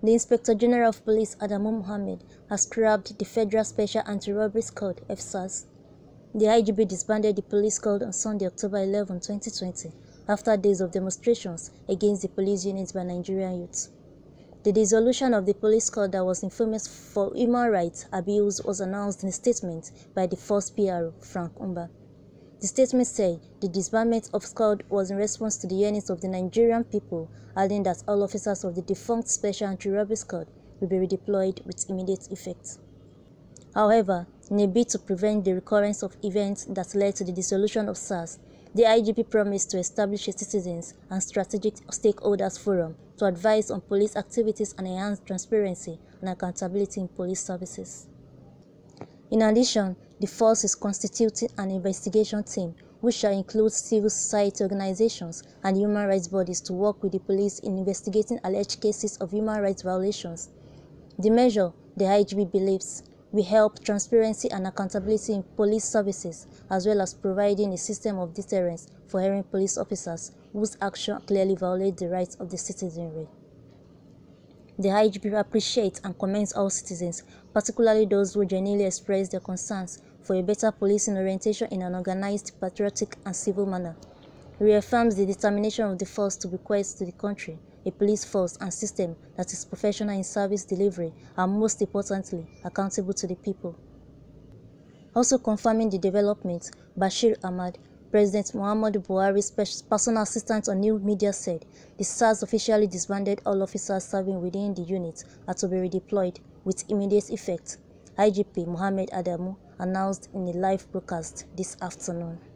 The Inspector General of Police Adamu Mohammed has scrapped the Federal Special Anti-robbery Squad F-SARS. The IGP disbanded the police squad on Sunday, October 11, 2020, after days of demonstrations against the police units by Nigerian youths. The dissolution of the police squad that was infamous for human rights abuse was announced in a statement by the first PRO, Frank Umba. The statement said the disbandment of squad was in response to the yearnings of the Nigerian people, adding that all officers of the defunct Special Anti-robbery Squad will be redeployed with immediate effect. However, in a bid to prevent the recurrence of events that led to the dissolution of SARS, the IGP promised to establish a citizens and strategic stakeholders forum to advise on police activities and enhance transparency and accountability in police services. In addition, the force is constituting an investigation team which shall include civil society organizations and human rights bodies to work with the police in investigating alleged cases of human rights violations. The measure, the IGP believes, will help transparency and accountability in police services, as well as providing a system of deterrence for errant police officers whose actions clearly violate the rights of the citizenry. The IGP appreciates and commends all citizens, particularly those who genuinely express their concerns for a better policing orientation in an organized, patriotic, and civil manner. He reaffirms the determination of the force to bequeath to the country a police force and system that is professional in service delivery and, most importantly, accountable to the people. Also confirming the development, Bashir Ahmad, President Muhammad Buhari's personal assistant on new media, said the SARS officially disbanded all officers serving within the unit are to be redeployed with immediate effect, IGP Mohammed Adamu announced in a live broadcast this afternoon.